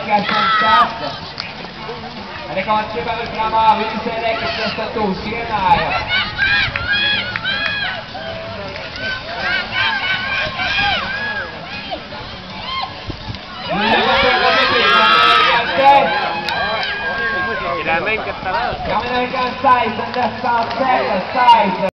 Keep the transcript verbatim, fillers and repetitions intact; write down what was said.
kell Sanstát. Ennek a csöpelőkre a vízszerek, és ezt a túl sírnája. Finalmente está Kami na ikaw size, and that's our second size.